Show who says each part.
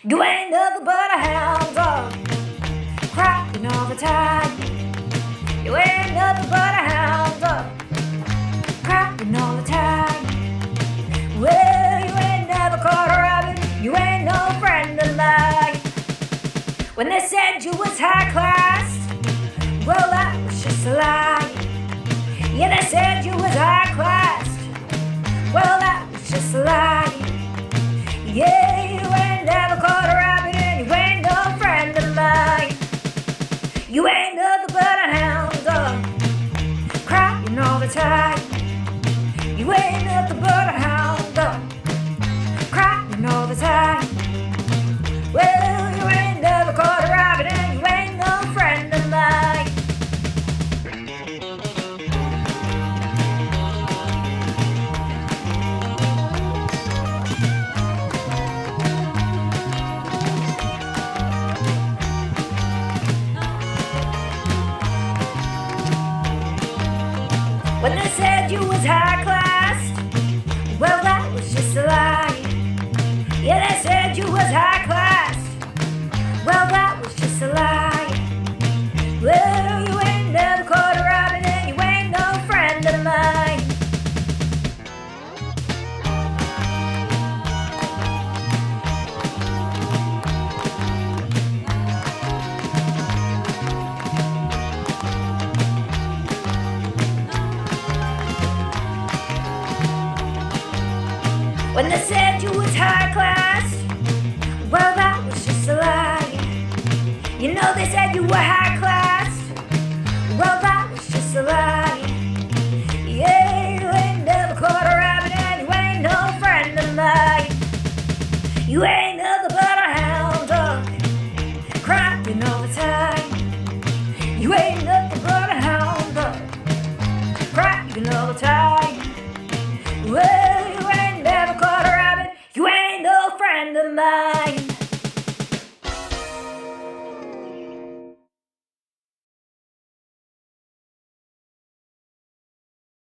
Speaker 1: You ain't nothing but a hound dog, crying all the time. You ain't nothing but a hound dog, crying all the time. Well, you ain't never caught a rabbit, you ain't no friend of mine. When they said you was high class, well, that was just a lie. Yeah, they said you was high class, well, that was just a lie. Yeah, you ain't never caught a rabbit and you ain't no friend of mine. You ain't nothing but a hound dog, crying all the time. You ain't nothing but a hound dog, crying all the time. Well, you ain't never caught a rabbit and you ain't no friend of mine. When they said you was high class, well, that was just a lie. Yeah, they said you was high class, well, that was just a lie. Well, you ain't never caught a rabbit and you ain't no friend of mine. When they said you was high class, well, that was just a lie. You know they said you were high class, well, that was just a lie. Yeah, you ain't never caught a rabbit and you ain't no friend of mine. You ain't nothing but a hound dog, crying all the time. You ain't nothing but a hound dog, crying all the time. Well, you ain't never caught a rabbit, you ain't no friend of mine.